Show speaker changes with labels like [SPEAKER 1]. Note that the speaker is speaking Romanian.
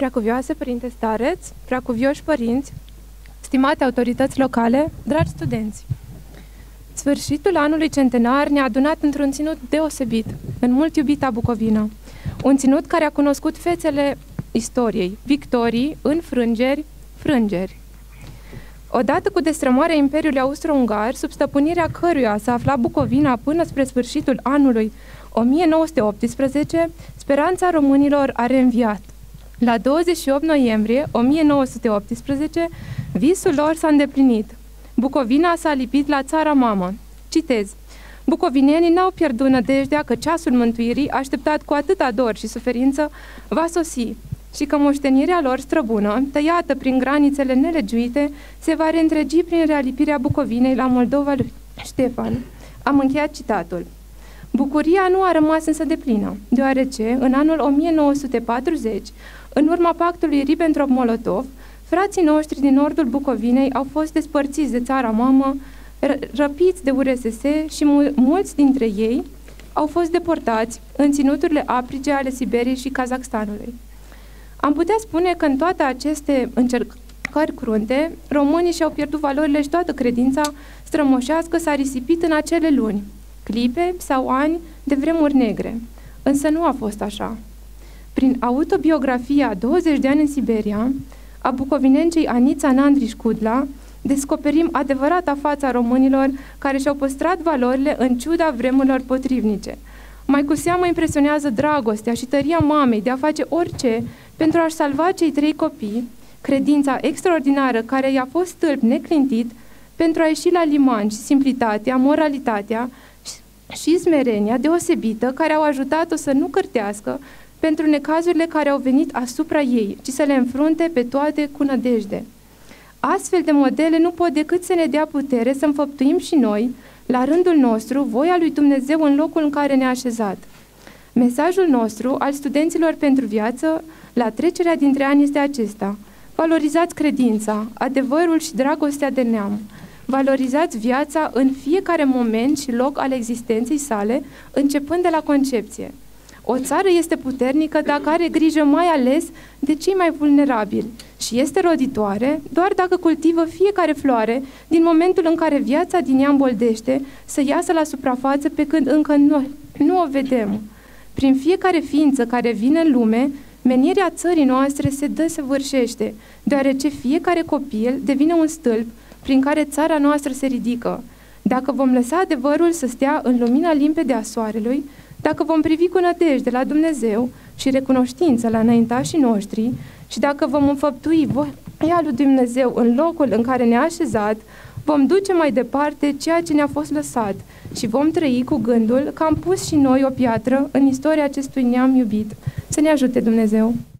[SPEAKER 1] Preacuvioase Părinte Stareț, preacuvioși părinți, stimate autorități locale, dragi studenți! Sfârșitul anului centenar ne-a adunat într-un ținut deosebit, în mult iubita Bucovina. Un ținut care a cunoscut fețele istoriei, victorii, înfrângeri, frângeri. Odată cu destrămarea Imperiului Austro-Ungar, sub stăpânirea căruia s-a aflat Bucovina până spre sfârșitul anului 1918, speranța românilor a reînviat. La 28 noiembrie 1918, visul lor s-a îndeplinit. Bucovina s-a lipit la țara mamă. Citez: bucovinenii n-au pierdut nădejdea că ceasul mântuirii, așteptat cu atâta dor și suferință, va sosi și că moștenirea lor străbună, tăiată prin granițele nelegiuite, se va reîntregi prin realipirea Bucovinei la Moldova lui Ștefan. Am încheiat citatul. Bucuria nu a rămas însă deplină, deoarece, în anul 1940, în urma pactului Ribbentrop-Molotov, frații noștri din nordul Bucovinei au fost despărțiți de țara mamă, răpiți de URSS și mulți dintre ei au fost deportați în ținuturile aprige ale Siberiei și Kazakhstanului. Am putea spune că în toate aceste încercări crunte, românii și-au pierdut valorile și toată credința strămoșească s-a risipit în acele luni, clipe sau ani de vremuri negre. Însă nu a fost așa. Prin autobiografia 20 de ani în Siberia, a bucovinencei Anița Nandriș-Cudla, descoperim adevărata fața românilor care și-au păstrat valorile în ciuda vremurilor potrivnice. Mai cu seamă impresionează dragostea și tăria mamei de a face orice pentru a-și salva cei 3 copii, credința extraordinară care i-a fost stâlp neclintit pentru a ieși la liman și simplitatea, moralitatea și smerenia deosebită care au ajutat-o să nu cârtească pentru necazurile care au venit asupra ei, ci să le înfrunte pe toate cu nădejde. Astfel de modele nu pot decât să ne dea putere să înfăptuim și noi, la rândul nostru, voia lui Dumnezeu în locul în care ne-a așezat. Mesajul nostru, al studenților pentru viață, la trecerea dintre ani este acesta: valorizați credința, adevărul și dragostea de neam. Valorizați viața în fiecare moment și loc al existenței sale, începând de la concepție. O țară este puternică dacă are grijă mai ales de cei mai vulnerabili și este roditoare doar dacă cultivă fiecare floare din momentul în care viața din ea îmboldește să iasă la suprafață pe când încă nu o vedem. Prin fiecare ființă care vine în lume, menirea țării noastre se desăvârșește, deoarece fiecare copil devine un stâlp prin care țara noastră se ridică. Dacă vom lăsa adevărul să stea în lumina limpede a soarelui, dacă vom privi cu nădejde la Dumnezeu și recunoștință la înaintașii noștri și dacă vom înfăptui voia lui Dumnezeu în locul în care ne-a așezat, vom duce mai departe ceea ce ne-a fost lăsat și vom trăi cu gândul că am pus și noi o piatră în istoria acestui neam iubit. Să ne ajute Dumnezeu!